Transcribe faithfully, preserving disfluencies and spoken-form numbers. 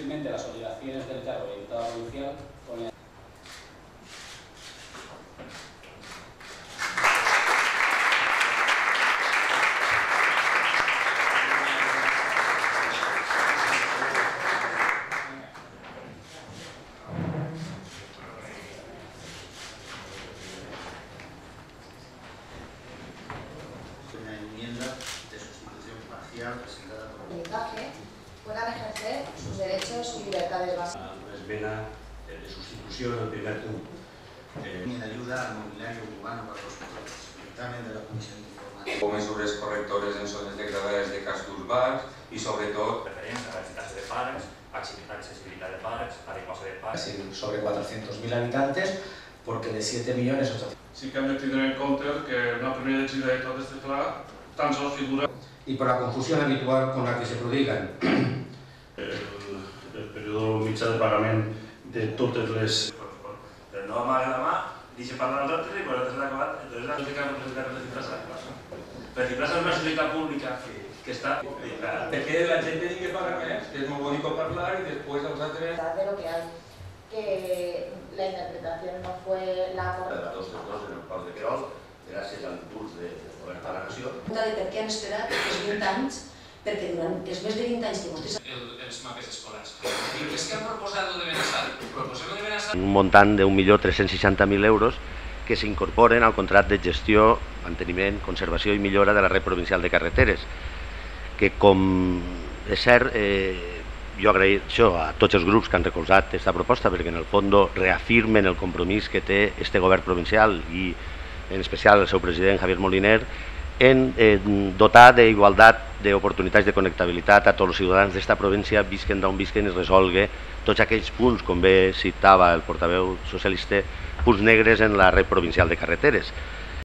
sutilmente las obligaciones del cargo de diputado provincial con el... Una enmienda de sustitución parcial presentada por el puedan ejercer sus derechos y libertades básicas. Una esmena de sustitución al primer punto. Eh, de ayuda al mobiliario urbano para los controles. Dictamen de la Comisión Informativa. O mesures correctores en zones degradades de cascs urbans i, sobretot, referents a l'eficàcia de parcs, accesibilidad de parcs, adecuación de parcs. Sobre cuatrocientos mil habitantes, porque de siete millones ochocientos mil. Sí que hem de tindre en compte que en la primera llegida de tot este pla tan sols figura Y por la confusión habitual con la que se prodigan. el, el període mitjà de pagament de totes les... Però no amaga la mà, deixa parlar als altres i per l'altre s'ha acabat. Entonces la societat representada per Ciprasa. Per Ciprasa és una societat pública que està... perquè la gent tingui que pagar més, que és molt bonic parlar i després els altres... De lo que hay, que la interpretación no fue la de correcta. les dos sectors en el port de Querol, gràcies a l'impuls del govern de la nació. De per què han esperat els vint anys, perquè durant els més de vint anys que vostès... El, els mapes escolars. I què és que han proposat de Benassal? Proposem de Benassal... Un montant d'un milió tres-cents seixanta mil euros que s'incorporen al contracte de gestió, manteniment, conservació i millora de la red provincial de carreteres, que, com és cert, eh, jo agraeixo a tots els grups que han recolzat aquesta proposta, perquè en el fons reafirmen el compromís que té este govern provincial i en especial el seu president Javier Moliner en eh, dotar d'igualtat d'oportunitats de connectabilitat a tots els ciutadans d'esta província, visquen d'on visquen, i resolgui tots aquells punts, com bé citava el portaveu socialista, punts negres en la red provincial de carreteres.